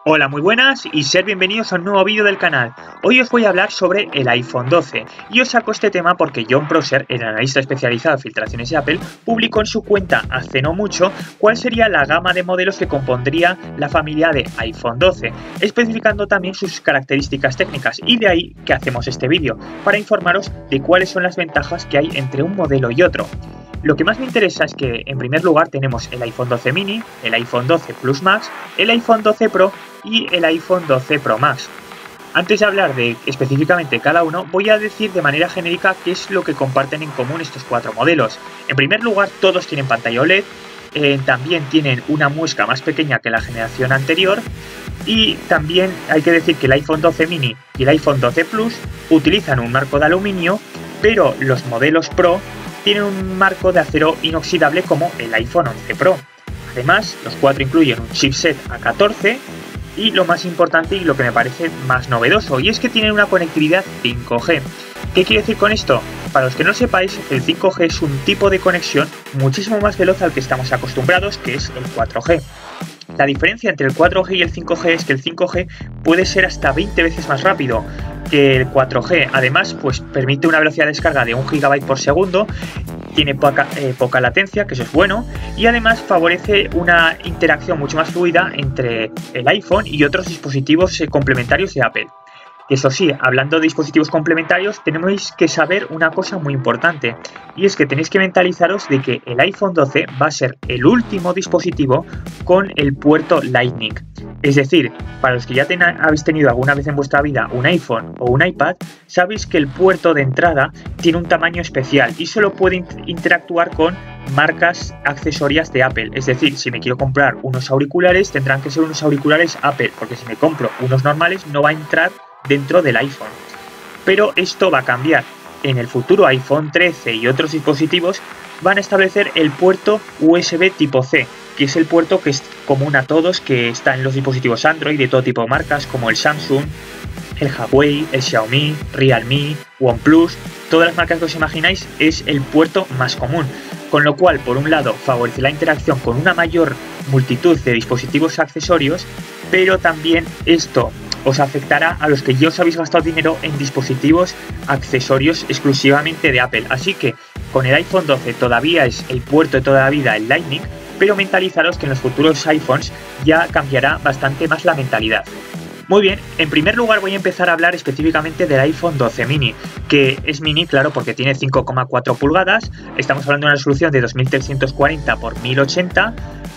Hola, muy buenas y sed bienvenidos a un nuevo vídeo del canal. Hoy os voy a hablar sobre el iPhone 12 y os saco este tema porque John Prosser, el analista especializado en filtraciones de Apple, publicó en su cuenta hace no mucho cuál sería la gama de modelos que compondría la familia de iPhone 12, especificando también sus características técnicas, y de ahí que hacemos este vídeo, para informaros de cuáles son las ventajas que hay entre un modelo y otro. Lo que más me interesa es que, en primer lugar, tenemos el iPhone 12 mini, el iPhone 12 Plus Max, el iPhone 12 Pro y el iPhone 12 Pro Max. Antes de hablar de específicamente cada uno, voy a decir de manera genérica qué es lo que comparten en común estos cuatro modelos. En primer lugar, todos tienen pantalla OLED, también tienen una muesca más pequeña que la generación anterior, y también hay que decir que el iPhone 12 mini y el iPhone 12 Plus utilizan un marco de aluminio, pero los modelos Pro tienen un marco de acero inoxidable como el iPhone 11 Pro. Además, los cuatro incluyen un chipset A14 y lo más importante y lo que me parece más novedoso, y es que tienen una conectividad 5G. ¿Qué quiere decir con esto? Para los que no sepáis, el 5G es un tipo de conexión muchísimo más veloz al que estamos acostumbrados, que es el 4G. La diferencia entre el 4G y el 5G es que el 5G puede ser hasta 20 veces más rápido que el 4G. Además, pues permite una velocidad de descarga de 1 GB por segundo, tiene poca latencia, que eso es bueno, y además favorece una interacción mucho más fluida entre el iPhone y otros dispositivos complementarios de Apple. Eso sí, hablando de dispositivos complementarios, tenemos que saber una cosa muy importante, y es que tenéis que mentalizaros de que el iPhone 12 va a ser el último dispositivo con el puerto Lightning. Es decir, para los que ya habéis tenido alguna vez en vuestra vida un iPhone o un iPad, sabéis que el puerto de entrada tiene un tamaño especial y solo puede interactuar con marcas accesorias de Apple. Es decir, si me quiero comprar unos auriculares, tendrán que ser unos auriculares Apple, porque si me compro unos normales no va a entrar dentro del iPhone. Pero esto va a cambiar. En el futuro iPhone 13 y otros dispositivos van a establecer el puerto USB tipo C, que es el puerto que es común a todos, que está en los dispositivos Android de todo tipo de marcas como el Samsung, el Huawei, el Xiaomi, Realme, OnePlus. Todas las marcas que os imagináis es el puerto más común, con lo cual, por un lado, favorece la interacción con una mayor multitud de dispositivos accesorios, pero también esto os afectará a los que ya os habéis gastado dinero en dispositivos accesorios exclusivamente de Apple. Así que con el iPhone 12 todavía es el puerto de toda la vida, el Lightning, pero mentalizaros que en los futuros iPhones ya cambiará bastante más la mentalidad. Muy bien, en primer lugar voy a empezar a hablar específicamente del iPhone 12 mini, que es mini, claro, porque tiene 5,4 pulgadas, estamos hablando de una resolución de 2340 x 1080,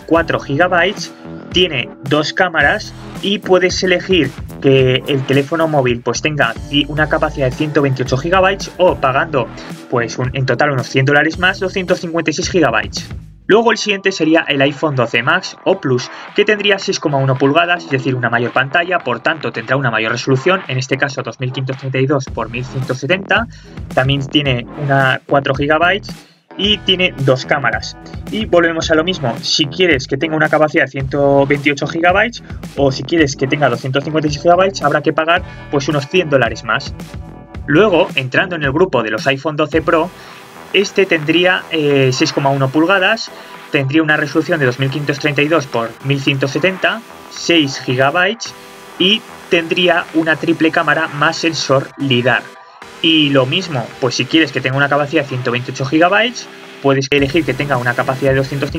4 GB, tiene dos cámaras y puedes elegir que el teléfono móvil pues tenga una capacidad de 128 GB o pagando pues en total unos $100 más, 256 GB. Luego el siguiente sería el iPhone 12 Max o Plus, que tendría 6,1 pulgadas, es decir, una mayor pantalla, por tanto tendrá una mayor resolución, en este caso 2532 x 1170, también tiene 4 GB y tiene dos cámaras. Y volvemos a lo mismo, si quieres que tenga una capacidad de 128 GB o si quieres que tenga 256 GB, habrá que pagar pues unos $100 más. Luego, entrando en el grupo de los iPhone 12 Pro, este tendría 6,1 pulgadas, tendría una resolución de 2532 x 1170, 6 GB y tendría una triple cámara más sensor LiDAR. Y lo mismo, pues si quieres que tenga una capacidad de 128 GB, puedes elegir que tenga una capacidad de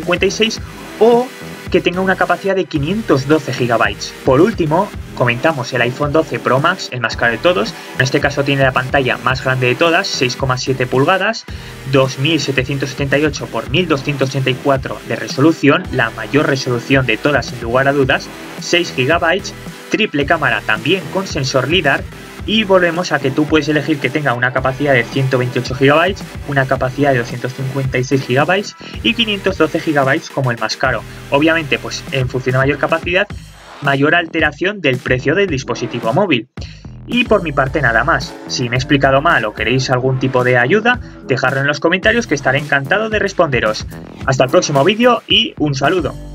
256 o que tenga una capacidad de 512 GB. Por último, comentamos el iPhone 12 Pro Max, el más caro de todos. En este caso tiene la pantalla más grande de todas, 6,7 pulgadas, 2778 x 1284 de resolución, la mayor resolución de todas sin lugar a dudas, 6 GB, triple cámara también con sensor LiDAR. Y volvemos a que tú puedes elegir que tenga una capacidad de 128 GB, una capacidad de 256 GB y 512 GB como el más caro. Obviamente, pues en función de mayor capacidad, mayor alteración del precio del dispositivo móvil. Y por mi parte nada más. Si me he explicado mal o queréis algún tipo de ayuda, dejadlo en los comentarios que estaré encantado de responderos. Hasta el próximo vídeo y un saludo.